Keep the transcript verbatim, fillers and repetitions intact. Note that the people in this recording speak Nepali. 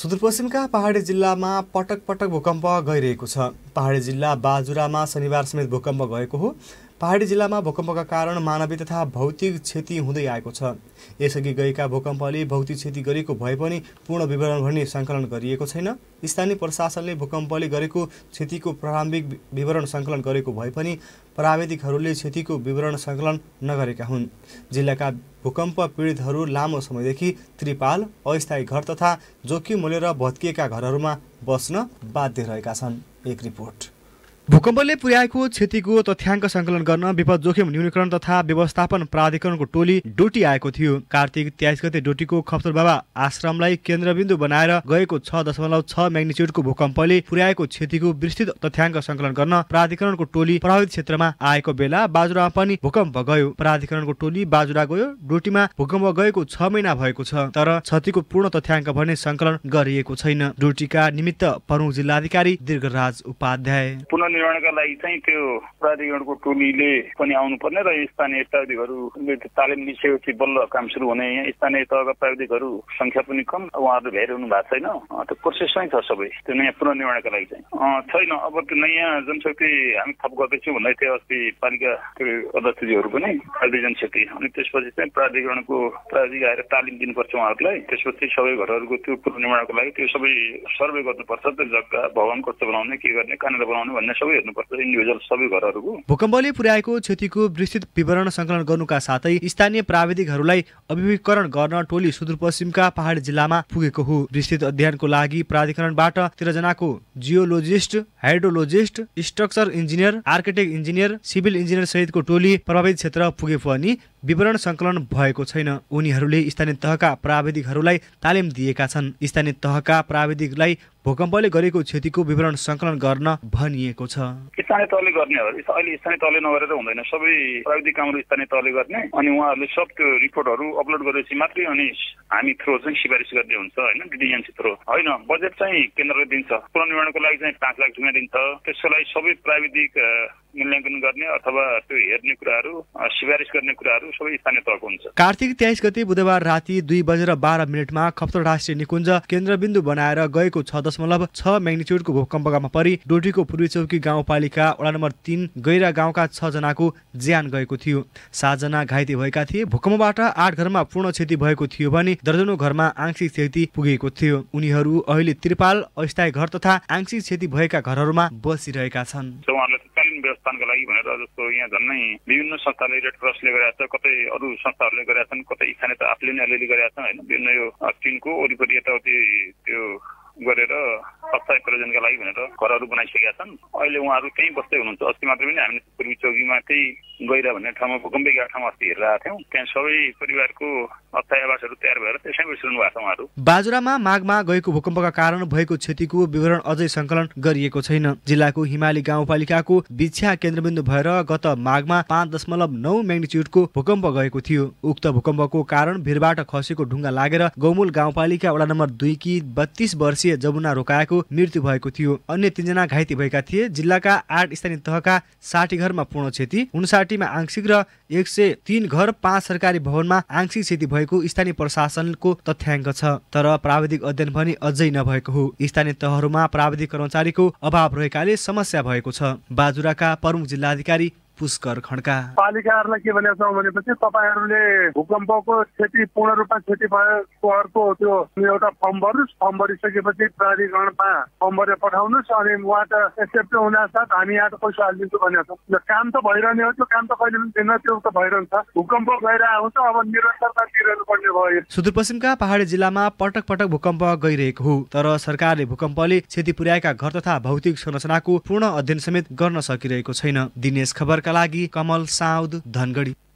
सुदूरपश्चिमका पहाडी जिल्लामा पटक पटक भूकम्प गइरहेको छ। पहाडी जिल्ला बाजुरामा शनिबार समेत भूकम्प गएको हो। पहाडी जिल्लामा भूकम्पका कारण मानवीय तथा भौतिक क्षति हुँदै आएको छ। यसअघि गएका भूकम्पले भौतिक क्षति गरेको भए पनि पूर्ण विवरण भने सङ्कलन गरिएको छैन। स्थानीय प्रशासनले भूकम्पले गरेको क्षतिको प्रारम्भिक विवरण सङ्कलन गरेको भए पनि प्राविधिकहरूले क्षतिको विवरण सङ्कलन नगरेका हुन्। जिल्लाका भूकम्प पीडितहरू लामो समयदेखि त्रिपाल, अस्थायी घर तथा जोखिम मोलेर भत्किएका घरहरूमा बस्न बाध्य रहेका छन्। एक रिपोर्ट। भूकम्पले पुर्याएको क्षतिको तथ्याङ्क सङ्कलन गर्न विपद जोखिम न्यूनीकरण तथा व्यवस्थापन प्राधिकरणको टोली डोटी आएको थियो। कार्तिक तेइस गते डोटीको खप्तर बाबा आश्रमलाई केन्द्रबिन्दु बनाएर गएको छ दशमलव छ म्याग्निच्युडको भूकम्पले पुर्याएको क्षतिको विस्तृत तथ्याङ्क सङ्कलन गर्न प्राधिकरणको टोली प्रभावित क्षेत्रमा आएको बेला बाजुरामा पनि भूकम्प गयो। प्राधिकरणको टोली बाजुरा गयो। डोटीमा भूकम्प गएको छ महिना भएको छ, तर क्षतिको पूर्ण तथ्याङ्क भने सङ्कलन गरिएको छैन। डोटीका निमित्त प्रमुख जिल्लाधिकारी दीर्घराज उपाध्याय निर्माणका लागि चाहिँ त्यो प्राधिकरणको टोलीले पनि आउनुपर्ने र स्थानीय प्राविधिकहरूले तालिम लिइसकेपछि बल्ल काम सुरु हुने। यहाँ स्थानीय तहका प्राविधिकहरू संख्या पनि कम, उहाँहरू भ्याइरहनु भएको छैन। त्यो प्रोसेसमै छ सबै त्यो नयाँ पुनर्निर्माणका लागि चाहिँ छैन। अब त्यो नयाँ जनशक्ति हामी थप गर्दैछौँ भन्दै थियो अस्ति पालिका अध्यक्षजीहरू पनि अहिले जनशक्ति, अनि त्यसपछि चाहिँ प्राधिकरणको प्राविधिक आएर तालिम दिनुपर्छ उहाँहरूलाई। त्यसपछि सबै घरहरूको त्यो पुनर्निर्माणको लागि त्यो सबै सर्वे गर्नुपर्छ। त्यो जग्गा भवन कस्तो बनाउने, के गर्ने, कहाँनिर बनाउने भन्ने सबै हेर्नुपर्छ इन्डिभिजुअल सबै घरहरूको। भूकम्पले पुर्याएको क्षतिको विस्तृत विवरण सङ्कलन गर्नुका साथै स्थानीय प्राविधिकहरूलाई अभिमुखीकरण गर्न टोली सुदूरपश्चिमका पहाडी जिल्लामा पुगेको हो। विस्तृत अध्ययनको लागि प्राधिकरणबाट तेह्र जनाको geologist, hydrologist, structure engineer, architect engineer, civil engineer सहितको टोली प्रभावित क्षेत्र पुगे पनि विवरण सङ्कलन भएको छैन। उनीहरूले स्थानीय तहका प्राविधिकहरूलाई तालिम दिएका छन्। स्थानीय तहका प्राविधिकलाई भूकम्पले गरेको क्षतिको विवरण सङ्कलन गर्न भनिएको छ। स्थानीय तहले गर्ने हो। अहिले स्थानीय तहले नगरेर हुँदैन, सबै प्राविधिक कामहरू स्थानीय तहले गर्ने। अनि उहाँहरूले सब त्यो रिपोर्टहरू अपलोड गरेपछि मात्रै अनि हामी थ्रो चाहिँ सिफारिस गर्ने हुन्छ होइन, डिडिएमसी थ्रो होइन। बजेट चाहिँ केन्द्रले दिन्छ। पुनर्निर्माणको लागि चाहिँ पाँच लाख रुपियाँ दिन्छ। त्यसको लागि सबै प्राविधिक मूल्याङ्कन गर्ने अथवा त्यो हेर्ने कुराहरू, सिफारिस गर्ने कुराहरू सबै स्थानीय तहको हुन्छ। कार्तिक तेइस गते बुधबार राति दुई बजेर बाह्र मिनटमा खप्तर राष्ट्रिय निकुञ्ज केन्द्रबिन्दु बनाएर गएको छ दशमलव छ म्याग्निच्युडको भूकम्पमा परि डोटीको पूर्वी चौकी गाउँपालिका वडा नम्बर तीन गैरा गाउँका छ जनाको ज्यान गएको थियो। सात जना घाइते भएका थिए। भूकम्पबाट आठ घरमा पूर्ण क्षति भएको थियो भने दर्जनौं घरमा आंशिक क्षति पुगेको थियो। उनीहरू अहिले त्रिपाल, अस्थायी घर तथा आंशिक क्षति भएका घरहरूमा बसिरहेका छन्। व्यवस्थापनका लागि भनेर जस्तो यहाँ झन्नै विभिन्न संस्थाले रेड क्रसले गरेका छ, कतै अरू संस्थाहरूले गरेका छन्, कतै स्थानीय त आफूले नै अलिअलि गरेका छन् होइन। विभिन्न यो टिनको वरिपरि यताउति त्यो गरेर अस्थायी प्रयोजनका लागि भनेर घरहरू बनाइसकेका छन्। अहिले उहाँहरू त्यहीँ बस्दै हुनुहुन्छ। अस्ति मात्र पनि हामीले पूर्वी चौकीमा त्यही गैरा भन्ने ठाउँमा भूकम्प गएको ठाउँमा अस्ति हेरेर आएको थियौँ। त्यहाँ सबै परिवारको अस्थायी आवासहरू तयार भएर त्यसै बसिरहनु भएको छ उहाँहरू। बाजुरामा माघमा गएको भूकम्पका कारण भएको क्षतिको विवरण अझै सङ्कलन गरिएको छैन। जिल्लाको हिमाली गाउँपालिकाको बिछ्या केन्द्रबिन्दु भएर गत माघमा पाँच दशमलव नौ म्याग्निच्युडको भूकम्प गएको थियो। उक्त भूकम्पको कारण भिरबाट खसेको ढुङ्गा लागेर गौमूल गाउँपालिका वडा नम्बर दुई की बत्तीस वर्षीय जमुना रोकाएको मृत्यु भएको थियो। अन्य तीनजना घाइते भएका थिए। जिल्लाका आठ स्थानीय तहका साठी घरमा पूर्ण क्षति, उनसाठीमा आंशिक र एक सय तीन घर, पाँच सरकारी भवनमा आंशिक क्षति भएको स्थानीय प्रशासनको तथ्याङ्क छ। तर प्राविधिक अध्ययन पनि अझै नभएको हो। स्थानीय तहहरूमा प्राविधिक कर्मचारीको अभाव रहेकाले समस्या भएको छ। बाजुराका प्रमुख जिल्लाधिकारी पुष्कर खड्का पालिकाहरूलाई के भनेको छौँ भनेपछि तपाईँहरूले भूकम्पको क्षति पूर्ण रूपमा क्षति भएको अर्को त्यो एउटा फर्म भर्नुहोस्। फर्म भरिसकेपछि प्राधिकरणमा फर्म भरेर पठाउनुहोस्। अनि उहाँ त एक्सेप्ट हुनासाथ हामी यहाँ त पैसा हालिदिन्छौँ भनेको छौँ। काम त भइरहने हो, त्यो काम त कहिले पनि थिएन, त्यो त भइरहन्छ। भूकम्प गइरहेको हुन्छ, अब निरन्तरता तिर्नु पर्ने भयो। सुदूरपश्चिमका पहाडी जिल्लामा पटक पटक भूकम्प गइरहेको हो, तर सरकारले भूकम्पले क्षति पुर्याएका घर तथा भौतिक संरचनाको पूर्ण अध्ययन समेत गर्न सकिरहेको छैन। दिनेश खबर का लागि कमल साउद, धनगढी।